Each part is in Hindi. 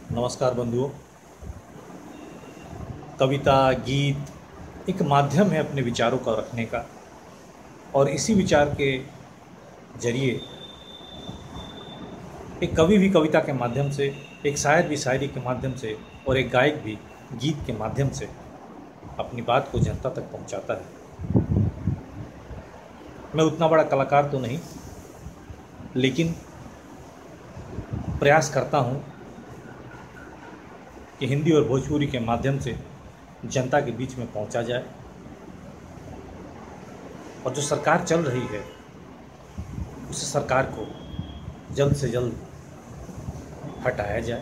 नमस्कार बंधुओं। कविता गीत एक माध्यम है अपने विचारों का रखने का, और इसी विचार के जरिए एक कवि भी कविता के माध्यम से, एक शायर भी शायरी के माध्यम से और एक गायक भी गीत के माध्यम से अपनी बात को जनता तक पहुंचाता है। मैं उतना बड़ा कलाकार तो नहीं, लेकिन प्रयास करता हूं कि हिंदी और भोजपुरी के माध्यम से जनता के बीच में पहुंचा जाए और जो सरकार चल रही है उस सरकार को जल्द से जल्द हटाया जाए।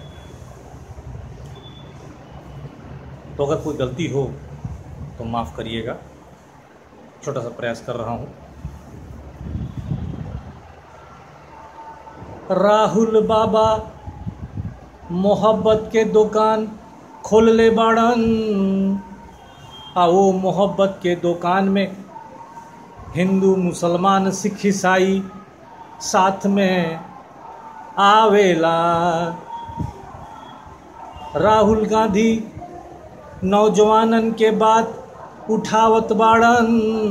तो अगर कोई गलती हो तो माफ़ करिएगा, छोटा सा प्रयास कर रहा हूं। राहुल बाबा मोहब्बत के दुकान खोल ले बाड़न, आओ मोहब्बत के दुकान में हिंदू मुसलमान सिख ईसाई साथ में आवेला। राहुल गांधी नौजवानन के बात उठावत बाड़न,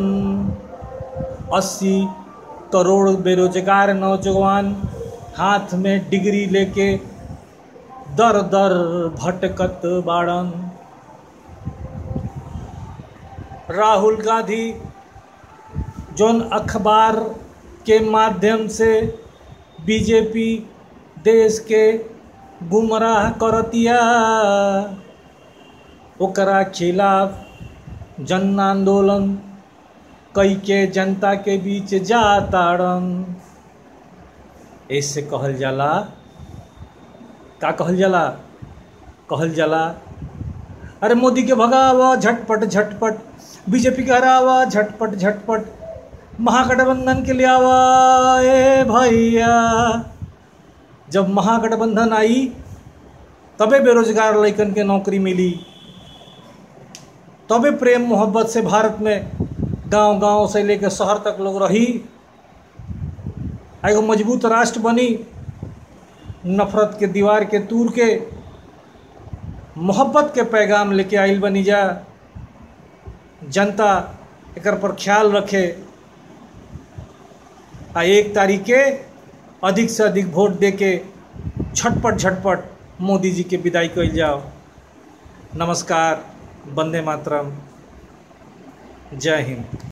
80 करोड़ बेरोजगार नौजवान हाथ में डिग्री लेके दर दर भटकत बाड़न। राहुल गांधी जोन अखबार के माध्यम से बीजेपी देश के गुमराह करतिया, ओकरा खिलाफ जन आंदोलन कई के जनता के बीच जाताड़न। ऐसे कहल जाला, का कहल जाला, अरे मोदी के भगावा झटपट झटपट, बीजेपी के हरावा झटपट झटपट, महागठबंधन के लिए आवा ए भैया। जब महागठबंधन आई तबे बेरोजगार लड़कन के नौकरी मिली, तबे प्रेम मोहब्बत से भारत में गांव गांव से लेकर शहर तक लोग रही, एगो मजबूत राष्ट्र बनी। नफरत के दीवार के तूर के मोहब्बत के पैगाम लेके आइल बनी जा। जनता एकर पर ख्याल रखे आ 1 तारीख के अधिक से अधिक वोट दे के झटपट झटपट मोदी जी के विदाई कइल जाओ। नमस्कार, वंदे मातरम, जय हिंद।